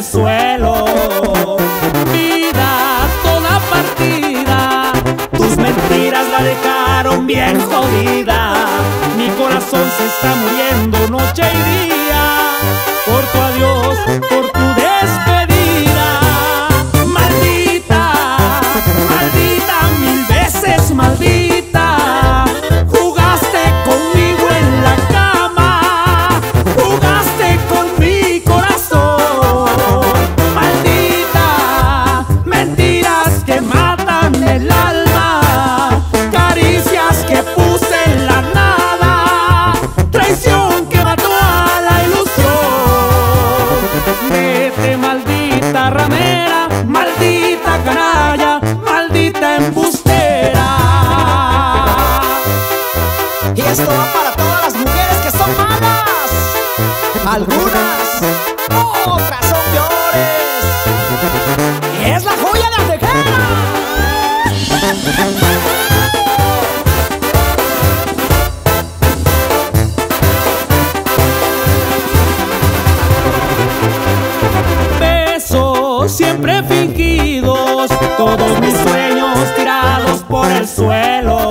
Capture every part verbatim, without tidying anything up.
el suelo. Vida toda partida, tus mentiras la dejaron bien jodida. Mi corazón se está muriendo noche y día por tu adiós, por tu despedida. Maldita, maldita, mil veces maldita. Jugaste conmigo en la cama, jugaste con mi corazón. Maldita, mentiras que matan el alma, caricias que puse en la nada, traición que mató a la ilusión. Vete, maldita ramera, maldita canalla, maldita embustera. Y esto va para todas las mujeres que son malas. Algunas, otras son peores. Y es la joya de Antequera. Besos siempre fingidos, todos mis sueños tirados por el suelo.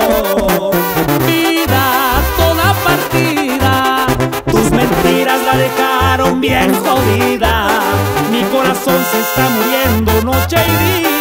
Vida toda partida, tus mentiras la dejaron bien jodida. Mi corazón se está muriendo noche y día